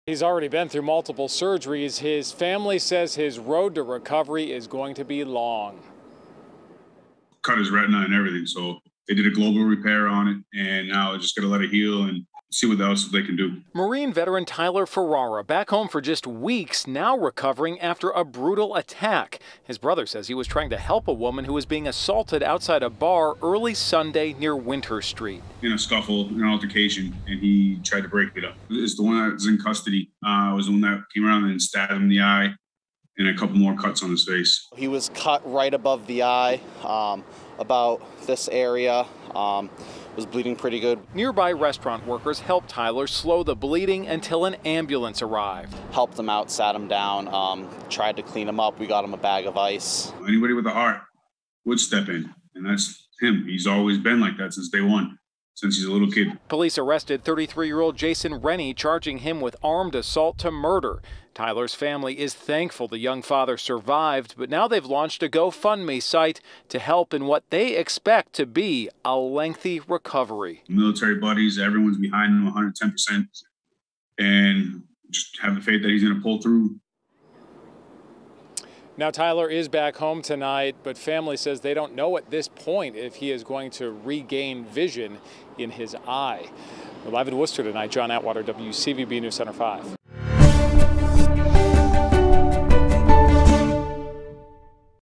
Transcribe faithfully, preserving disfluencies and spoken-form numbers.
He's already been through multiple surgeries. His family says his road to recovery is going to be long. Cut his retina and everything, so they did a global repair on it, and now just got to let it heal and see what else they can do. Marine veteran Tyler Ferrara, back home for just weeks, now recovering after a brutal attack. His brother says he was trying to help a woman who was being assaulted outside a bar early Sunday near Winter Street. In a scuffle, an altercation, and he tried to break it up. It's the one that was in custody. Uh, was the one that came around and stabbed him in the eye, and a couple more cuts on his face. He was cut right above the eye, um, about this area. Um, was bleeding pretty good. Nearby restaurant workers helped Tyler slow the bleeding until an ambulance arrived. Helped him out, sat him down, um, tried to clean him up. We got him a bag of ice. Anybody with a heart would step in, and that's him. He's always been like that since day one, since he's a little kid. Police arrested thirty-three-year-old Jason Rennie, charging him with armed assault to murder. Tyler's family is thankful the young father survived, but now they've launched a GoFundMe site to help in what they expect to be a lengthy recovery. Military buddies, everyone's behind him one hundred ten percent, and just have the faith that he's going to pull through. Now, Tyler is back home tonight, but family says they don't know at this point if he is going to regain vision in his eye. We're live in Worcester tonight. John Atwater, W C V B News Center five.